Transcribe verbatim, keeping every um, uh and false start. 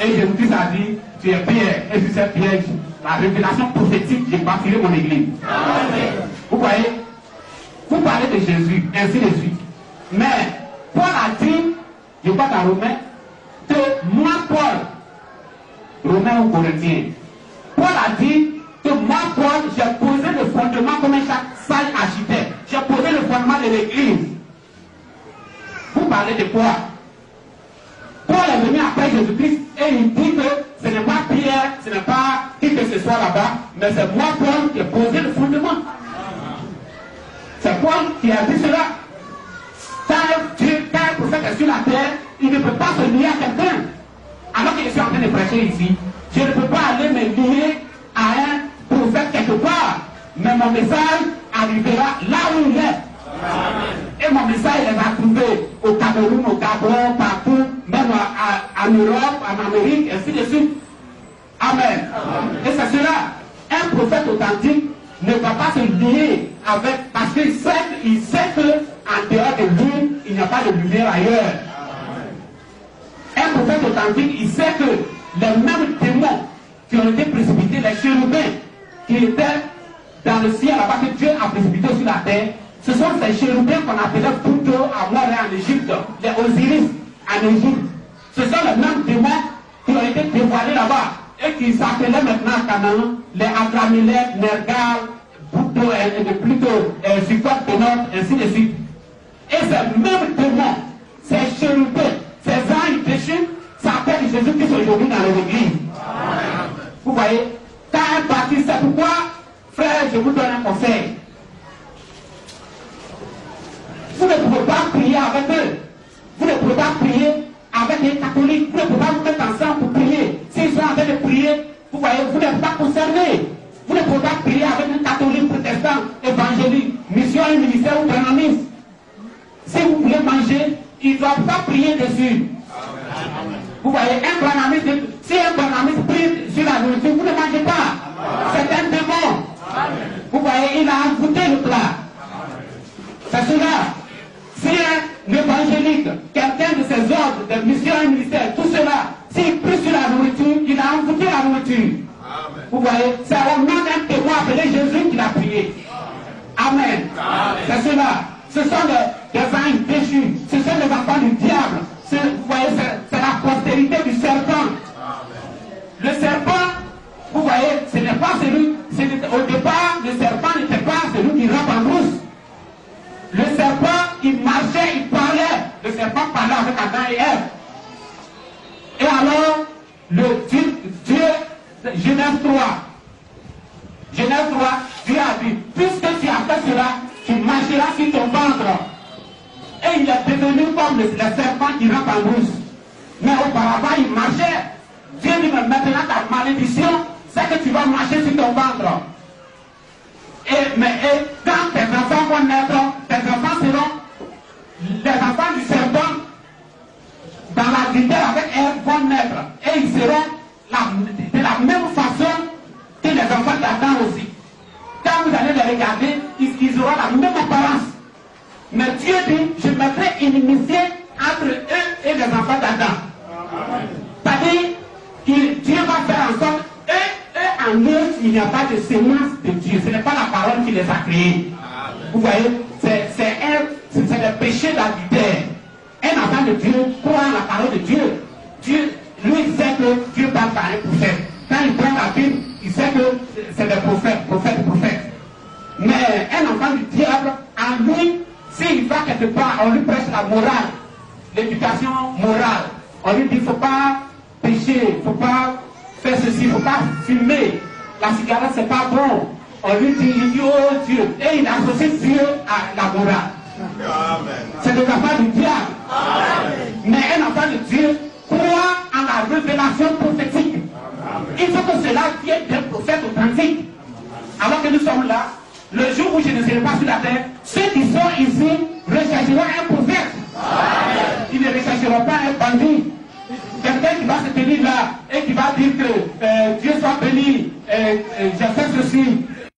Et Jésus-Christ a dit, tu es Pierre, et sur cette pierre, la révélation prophétique, j'ai bâti mon église. Amen. Vous voyez, vous parlez de Jésus, ainsi de suite. Mais Paul a dit, je crois dans Romains, que moi, Paul, Romains ou Corinthiens, Paul a dit que moi, Paul, j'ai posé le fondement comme un sage architecte. J'ai posé le fondement de l'église. Vous parlez de quoi? Paul est venu après Jésus-Christ et il dit que ce n'est pas Pierre, ce n'est pas qui que ce soit là-bas, mais c'est moi, Paul, qui ai posé le fondement. C'est Paul qui a dit cela. Quand Dieu, quand un prophète est sur la terre, il ne peut pas se lier à quelqu'un. Alors que je suis en train de prêcher ici, je ne peux pas aller me lier à un prophète quelque part. Mais mon message arrivera là où il est. Amen. Et mon message il va trouver au Cameroun, au Gabon, partout, même à, à, en Europe, en Amérique, ainsi de suite. Amen. Amen. Et c'est cela. Un prophète authentique ne va pas se lier avec, parce qu'il sait, il sait qu'en dehors de lui, il n'y a pas de lumière ailleurs. Amen. Un prophète authentique, il sait que les mêmes démons qui ont été précipités, les chérubins qui étaient dans le ciel là-bas que Dieu a précipité sur la terre, ce sont ces chérubins qu'on appelait plutôt à Mort en Égypte, les Osiris en Égypte. Ce sont les mêmes démons qui ont été dévoilés là-bas et qui s'appelaient maintenant à Canaan les Adramélèques, Nergal, Plutôt, et plutôt Sukkot, Pénote, ainsi de suite. Et ces mêmes démons, ces chérubins, ces anges déchus, s'appellent Jésus-Christ aujourd'hui dans les églises. Vous voyez, quand un parti, c'est pourquoi, frère, je vous donne un conseil. Vous ne pouvez pas prier avec eux. Vous ne pouvez pas prier avec les catholiques. Vous ne pouvez pas vous mettre ensemble pour prier. S'ils sont en train de prier, vous voyez, vous n'êtes pas concernés. Vous ne pouvez pas prier avec un catholique, protestant, évangélique, mission et ministère ou branamiste. Si vous voulez manger, ils ne doivent pas prier dessus. Vous voyez, un branamiste, si un branamiste prie sur la nourriture, vous ne mangez pas. C'est un démon. Vous voyez, il a envoûté le plat. C'est cela. Si un évangélique, quelqu'un de ses ordres, de mission et ministère, tout cela, s'il prie sur la nourriture, il a envoûté la nourriture. Amen. Vous voyez, c'est au nom d'un témoin appelé Jésus qu'il a prié. Amen. Amen. C'est cela. Ce sont des, des anges déchus. Ce sont les enfants du diable. Vous voyez, c'est la postérité du serpent. Amen. Le serpent, vous voyez, ce n'est pas celui, au départ, le serpent n'était pas celui qui rampe en brousse. Le serpent, il marchait, il parlait. Le serpent parlait avec Adam et Ève. Et alors, le Dieu, Dieu Genèse trois. Genèse trois, Dieu a dit, puisque tu as fait cela, tu marcheras sur ton ventre. Et il est devenu comme le, le serpent qui rampe en brousse. Mais auparavant, il marchait. Dieu dit, mais maintenant ta malédiction, c'est que tu vas marcher sur ton ventre. Et, mais, et quand tes enfants vont naître, tes enfants seront les enfants du serpent dans la dignité avec Ève vont naître. Et ils seront la, de la même façon que les enfants d'Adam aussi. Quand vous allez les regarder, ils, ils auront la même apparence. Mais Dieu dit, je mettrai une inimitié entre eux et les enfants d'Adam. C'est-à-dire que Dieu va faire en sorte, eux, eux en eux, il n'y a pas de sémence de Dieu. Ce n'est pas la parole qui les a créés. Vous voyez, c'est le péché d'adultère. Un enfant de Dieu croit en la parole de Dieu. Dieu, lui, il sait que Dieu parle par un prophète. Quand il prend la Bible, il sait que c'est des prophètes, prophètes, prophètes. Mais un enfant du diable, en lui, s'il va quelque part, on lui prêche la morale, l'éducation morale. On lui dit, il ne faut pas pécher, il ne faut pas faire ceci, il ne faut pas fumer. La cigarette, c'est pas bon. On lui dit, il dit, oh Dieu. Et il associe Dieu à la morale. C'est le enfant du diable. Amen. Mais un enfant de Dieu croit en la révélation prophétique. Amen. Il faut que cela vienne d'un prophète authentique. Alors que nous sommes là, le jour où je ne serai pas sur la terre, ceux qui sont ici rechercheront un prophète. Amen. Ils ne rechercheront pas un bandit. Quelqu'un qui va se tenir là et qui va dire que euh, Dieu soit béni, euh, euh, j'ai fait ceci,